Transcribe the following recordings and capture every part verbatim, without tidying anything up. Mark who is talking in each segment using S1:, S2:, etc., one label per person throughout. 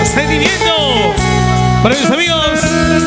S1: Sentimiento para mis amigos.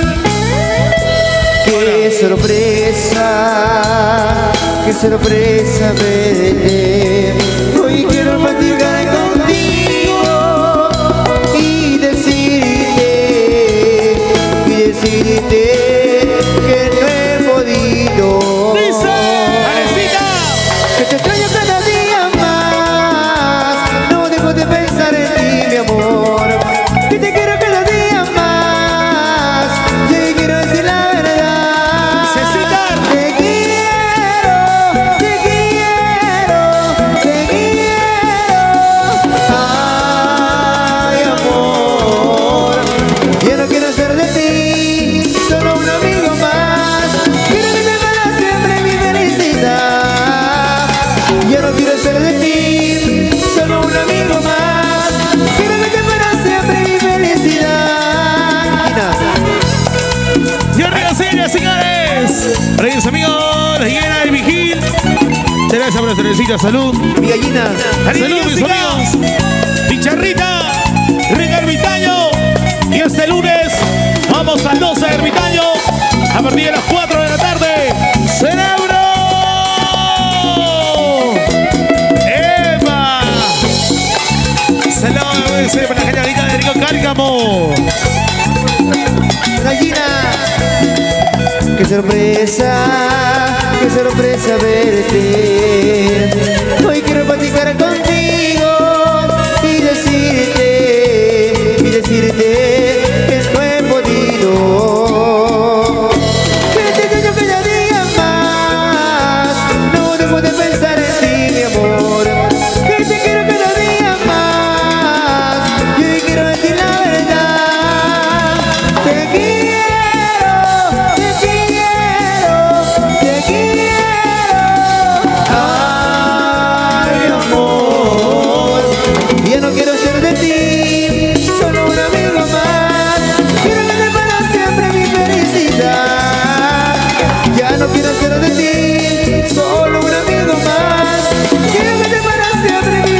S2: Qué sorpresa, qué sorpresa verte. Hoy quiero platicar contigo y decirte, y decirte que no he podido. Que te extraño cada día más. No dejo de pensar en ti, mi amor. Que te quiero cada día más. Te quiero decir la verdad.
S1: Cecitar.
S2: Te quiero, te quiero, te quiero. Ay, amor. Yo no quiero ser de ti solo un amigo más. Quiero que te para siempre mi felicidad. Yo no quiero ser de ti solo un amigo más. Quiero que te para siempre mi felicidad.
S1: Y arriba, señores, señores. Para mis amigos, la higuera del Vigil. Teresa por la cervecita, salud.
S2: Mi gallina.
S1: Salud, mis amigos. Picharrita, Rica Ermitaño. Y este lunes vamos al doce de Ermitaño a partir de las cuatro de la tarde. ¡Cerebro! ¡Epa! Saludos para la gente ahorita de Rico Cárcamo.
S2: Gallina. Qué sorpresa, qué sorpresa verte. Hoy quiero platicar contigo y decirte, y decirte que no he podido. Que te extraño cada día más. No dejo de pensar en ti, mi amor. Que te quiero cada día más. Y hoy quiero decir la verdad. Te quiero, te quiero, te quiero. Ay, amor. Ya no quiero ser de ti solo un amigo más. Quiero que te para siempre mi felicidad. Ya no quiero ser de ti solo un amigo más. Quiero que te para siempre mi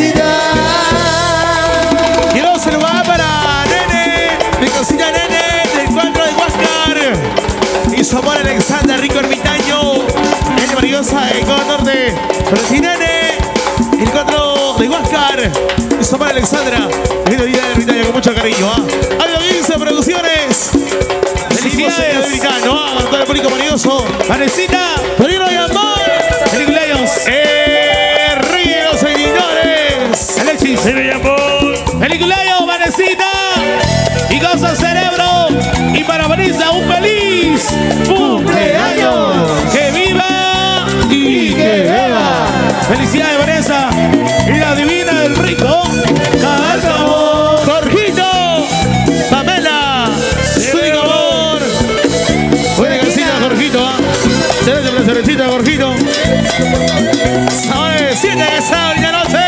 S2: felicidad.
S1: Y luego se lo va para Nene, mi cosita Nene, del cuatro de Huáscar. Y su amor Alexander, Rico Ermitaño. Nene Mariosa, del cuatro norte. Para ti, Nene, el cuatro de Huáscar. Y su amor Alexandra. Lindo día de Ermitaño con mucho cariño. ¿ah? Algo Vince Producciones. Felicidades, Ermitaño. ¿ah? Con todo el público marioso. Vanesita, Torino y Amor. Feliz cumpleaños. Eh, Ríe los seguidores. Alexis, Feliz Amor. Feliz cumpleaños, Vanesita. Y goza cerebro. Y para Vanessa, un feliz cumpleaños. Que viva y que beba. Felicidades, Vanessa. Y la divina del rico. Cárcamo. Jorgito. Pamela. Su único amor. Buena casita, Jorgito. ¿ah? Se ve la cervecita, Jorgito. Sábado de siete de sábado y la noche.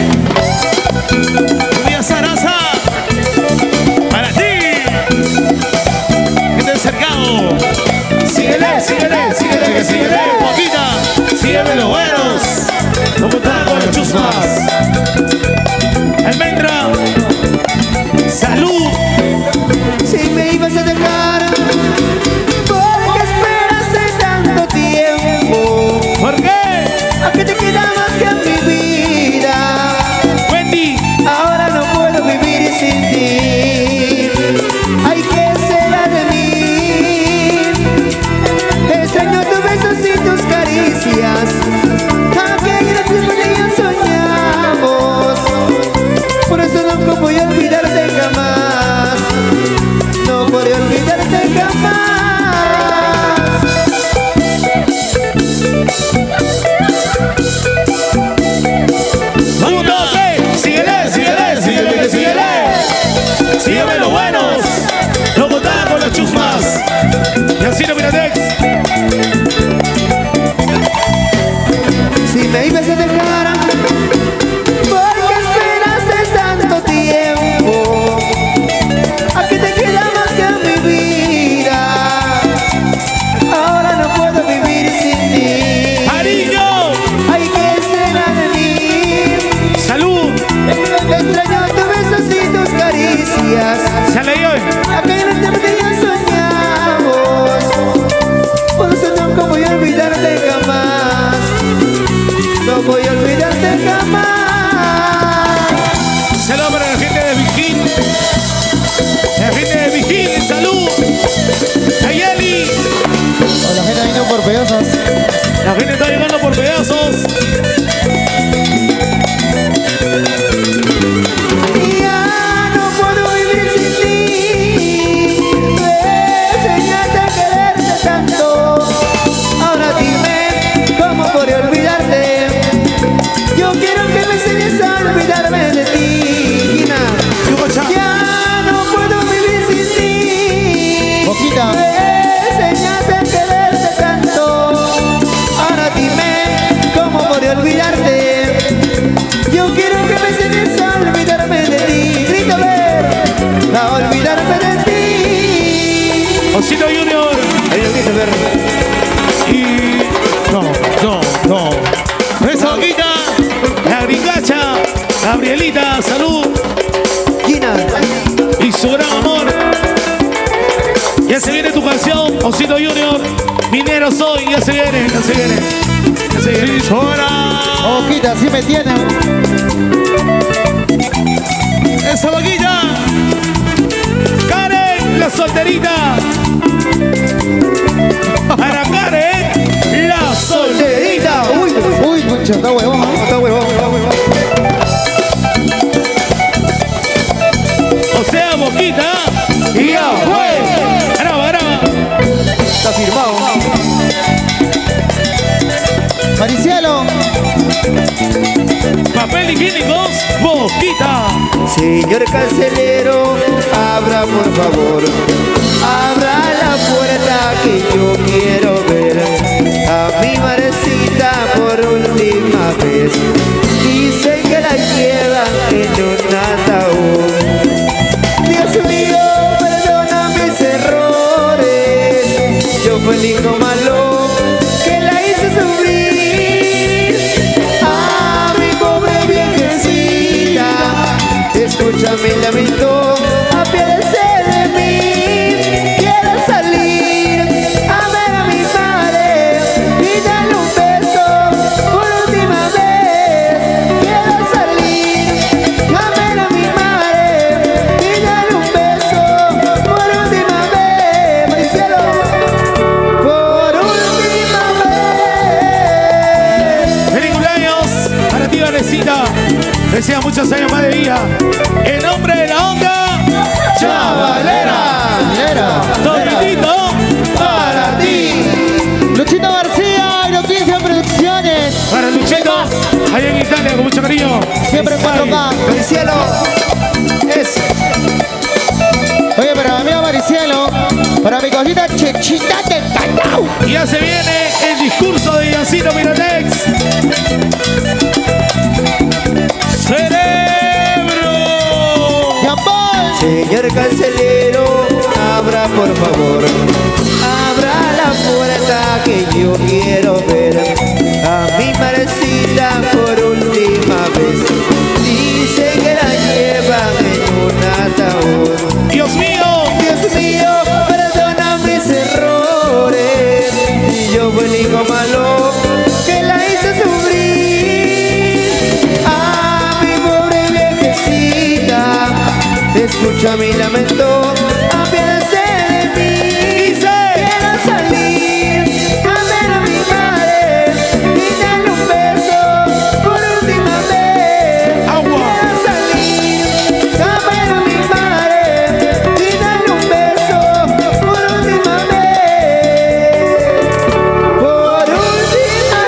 S1: Día Sarasa. Para ti. Que te he acercado. Síguele, síguele, síguele, que síguele. Poquita. Sígueme los buenos. Como está con los chusmas. Almendra. Salud.
S2: Si me ibas a dejar, ¿por qué esperaste tanto tiempo?
S1: ¿Por qué?
S2: ¿A qué te queda más que en mi vida?
S1: Wendy.
S2: Ahora no puedo vivir sin ti. Ay, ¿qué será de mí? Extraño tus besos y tus caricias. Aquellos tiempos que ya soñamos. Por eso no voy a olvidarte jamás. No podré olvidarte jamás.
S1: Uno, dos, tres. Síguele, síguele, síguele, que síguele. Sígueme los buenos. No contaba con los chusmas. Y así no Miratex.
S2: Si me ibas a dejar, ¿por qué esperaste tanto tiempo? ¿A qué te queda más que en mi vida? Ahora no puedo vivir sin ti.
S1: ¡Cariño!
S2: Ay, ¿qué será de mí?
S1: ¡Salud!
S2: Extraño tus besos y tus caricias.
S1: saludo para la gente de Vigil. La gente de Vigil, salud. Ayali.
S2: La gente vino por pedazos.
S1: La gente está llegando por pedazos.
S2: Ya no puedo vivir sin ti. Me enseñaste a quererte tanto. Ahora dime cómo podré olvidarte. Yo quiero que me enseñes a olvidarme de ti. Ya no puedo vivir sin ti.
S3: Boquita.
S2: Me enseñaste a quererte tanto. Ahora dime cómo podré olvidarte. Yo quiero que me enseñes a olvidarme de ti. Grita a ver, a olvidarme de ti.
S1: Osito Junior.
S2: Ahí lo dice ver.
S1: Y... No, no, no. Esa boquita. La gringacha. Gabrielita, salud.
S2: Gina.
S1: Y su gran amor. Ya se viene tu canción, Osito Junior. Minero soy, ya se viene, ya se viene. Ya se viene.
S3: Boquita, así me tienen.
S1: Esa boquita. Karen, la solterita. Para Karen, la solterita.
S2: Uy,
S3: Uy, mucho, está huevón. ¿eh?
S2: está huevón, está huevón.
S1: O sea, boquita. Y ya fue. Graba, graba.
S2: Está firmado.
S3: Maricielo.
S1: Papel higiénicos, boquita.
S2: Señor carcelero, abra por favor. Abra la puerta que yo quiero ver a mi madrecita por última vez. Dicen que la llevan en un ataúd. Dios mío, perdona mis errores. Yo fui el hijo malo que la hice sufrir. A mi pobre viejecita, escucha mi lamento, apiádese de mí. Quiero salir a ver a mi madre y darle un beso por última vez. Quiero salir a ver a mi madre y darle un beso por última vez. Maricielo, por última vez.
S1: ¡Feliz cumpleaños para ti, Vanesita! Desea muchos años más de vida. En nombre de la onda chavalera.
S3: Chavalera.
S1: Toditito para ti.
S3: Luchito García y Noticia Producciones.
S1: Para Luchito, allá en Italia, con mucho cariño.
S3: Siempre en cuatro K.
S2: Maricielo, eso.
S3: Oye, para mi amigo Maricielo, para mi cosita Chechita de Cacao.
S1: Y ya se viene el discurso de Yancito Miratex. ¡Cerebro!
S3: Jambón.
S2: Señor carcelero, abra por favor. Abra la puerta que yo quiero ver a mi madrecita por última vez. Dice que la llevan en un ataúd.
S1: ¡Dios mío!
S2: Dios mío, perdona mis errores. Yo fui el hijo malo que la hice sufrir. A mi pobre viejecita, escucha mi lamento, apiádese de mí. Quiero salir a ver a mi madre y darle un beso por última vez.
S1: Agua.
S2: Quiero salir a ver a mi madre y darle un beso por última vez. Por última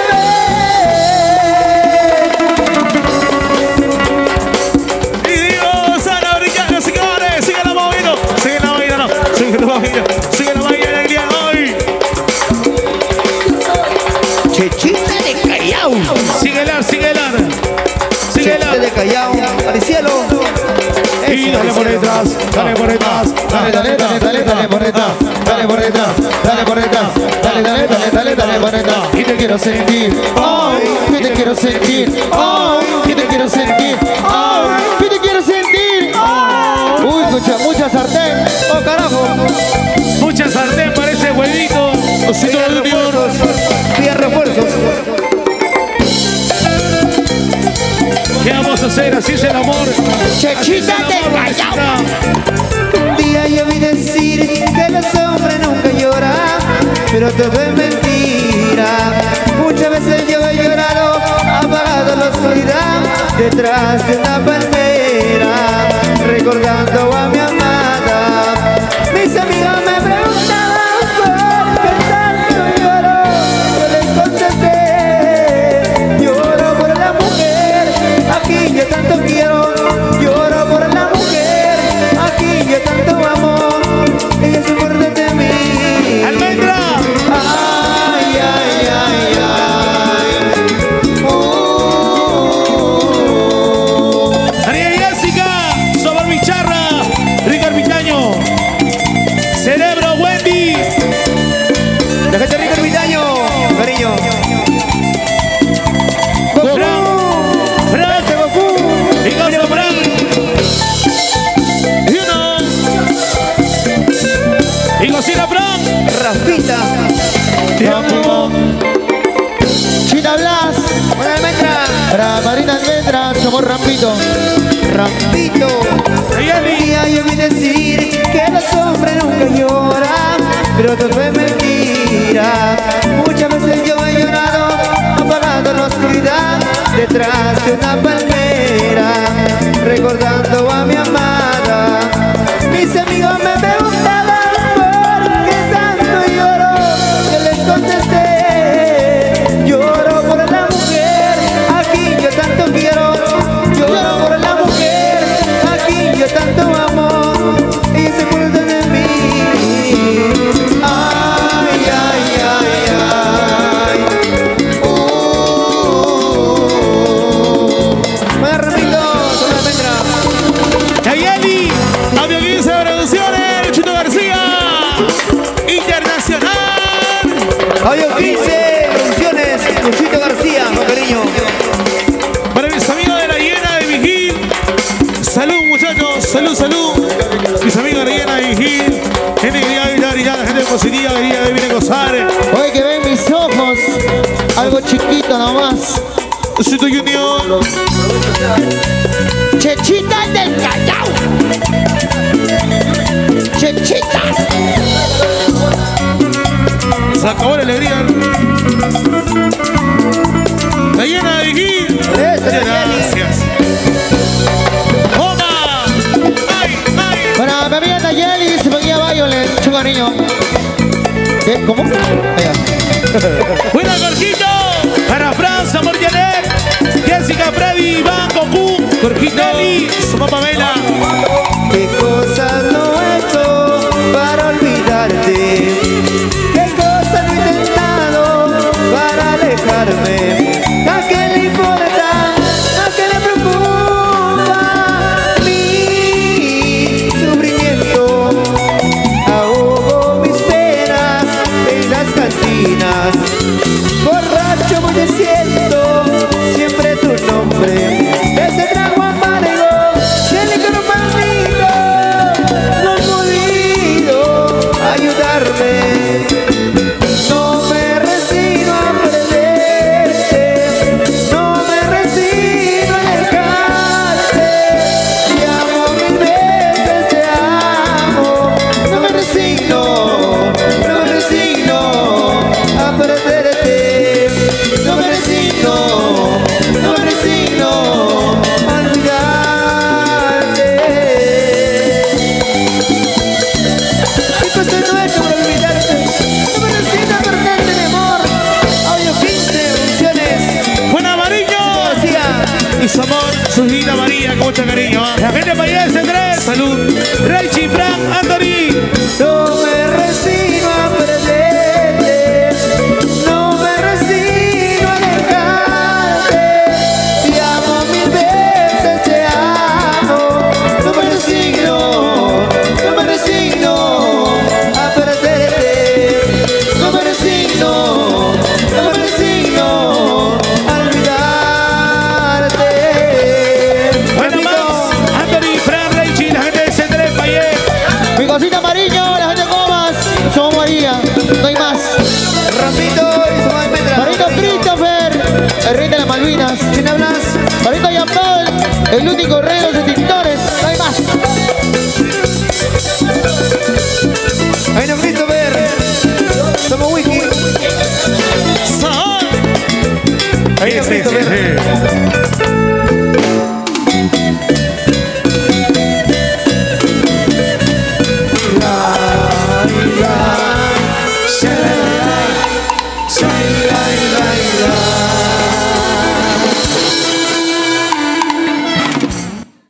S2: vez.
S1: Y digo, Sara Brillante, señores, síganla moviendo, síganla moviendo, síganla moviendo, síganla moviendo el día de hoy.
S2: Chechita de Callao.
S1: Síguela, síguela,
S2: Chechita
S1: síguela.
S2: de Callao. Maricielo.
S1: Y dale por detrás, dale por detrás.
S3: Dale, dale, dale, dale, dale por detrás. Dale por detrás, dale por detrás. Dale, dale, dale, dale, dale por detrás. Y te quiero sentir, ay, que te quiero sentir, ay, que te quiero sentir, ay, que te quiero sentir. Uy, escucha, mucha sartén.
S2: Oh, carajo.
S1: Mucha sartén para ese huevito. Osito
S2: Pide
S1: Junior.
S2: refuerzos. Pide refuerzos.
S1: Quedamos suceder, así es el amor.
S3: Chechita del Callao.
S2: Un día yo vi decir que los hombres nunca lloran, pero todo es mentira. Muchas veces yo he llorado, apagado la oscuridad, detrás de una palmera, recordando a mi amada. Mis amigos me preguntaban por qué tanto lloro, yo les contesté, lloro por la mujer, aquí yo tanto quiero, lloro por la mujer, aquí yo tanto amo, ella se acuerda de mí.
S1: ¡Almendra!
S2: Ay, ay, ay, ay. Oh.
S1: María Jessica, Sobar Bicharra, Rico Ermitaño, Cerebro Wendy,
S2: La gente rico ermitaño, cariño.
S1: Fran, Fran, y Gonzo Fran, y uno, y Cocina Fran,
S2: Rafita,
S1: te amo.
S3: China Blas.
S2: buena almendra,
S3: Para Marina Almendra, somos Rampito.
S2: Rampito. Un
S1: Nayeli,
S2: día yo vi decir que los hombres nunca lloran, pero todo es mentira. Muchas veces yo he llorado, apagando la oscuridad, detrás de una palmera, recordando a mi amada. Mis amigos me preguntaban por qué tanto lloro, yo les contesté, lloro por la mujer, aquí yo tanto quiero, lloro por la mujer, aquí yo tanto amo, y se acuerda de mí. Ay, ay, ay, ay. Oh. Buena Ramito, toma la almendra.
S1: Nayeli, Audio quince Producciones, Luchito García, Internacional.
S2: Audio quince, Producciones, Luchito García, con cariño.
S1: Para mis amigos de la Hiena de Vigil, salud muchachos, salud, salud. Mis amigos de la Hiena de Vigil, gente que quería gritar, gritar, gente positiva, que quería venir a gozar.
S3: Oye, que ven mis ojos. Algo chiquito nomás.
S1: Luchito Junior,
S3: Chechita del Callao. Chechita.
S1: se acabó la alegría. La Hiena de Vigil,
S2: Eso,
S1: gracias. ¡Toma! ¡Ay, ay!
S3: Para mi amiga Nayeli, se venía Violet. Chu cariño. ¿Qué? ¿Cómo? Allá.
S1: ¡Buena Jorgito! Para Franz, Amor Janet, Jessica, Freddy, Iván, Goku, Jorgito, Nelly, su mamá Pamela.
S2: ¿Qué cosas no he hecho para olvidarte? ¿Qué cosas no he intentado para alejarme? ¿A qué le importa? ¿A qué le preocupa mi sufrimiento? Ahogo mis penas en las cantinas. Borracho voy diciendo siempre tu nombre. Ese trago amargo y el licor maldito no han podido ayudarme. No me resigno a perderte, no me resigno a dejarte. Te amo mil veces, te amo. No me resigno, no me resigno a perderte. No me resigno, no me resigno a olvidarte. ¿Qué cosa no he hecho para olvidarte? No me resigno a perderte, mi amor. Audio quince, Producciones,
S1: ¡Buena Mariño!
S2: García.
S1: Y su amor, su linda María, con mucho cariño. ¿eh? La gente Payés, Andrés. Salud. Reichi, Frank, Anthony.
S2: No me resigno a perderte, no me resigno a dejarte. Te amo mil veces, te amo. No me resigno, no me resigno a perderte. No me resigno, no me resigno a olvidarte.
S1: Bueno, más. Anthony, Frank, Reichi, la gente de Andrés Payés.
S3: Mi cosita amarillo, la gente Comas. Somos María, no hay más.
S2: Rampito y su almendra.
S3: Marito Christopher, el rey de las Malvinas.
S2: ¿Quién hablas?
S3: Marito Jean Paul, El único rey de los extintores. No hay más.
S2: Ahí nos visto ver. Somos Wiki.
S1: Son.
S2: Ahí nos
S1: Sí,
S2: visto
S1: sí,
S2: ver.
S1: sí.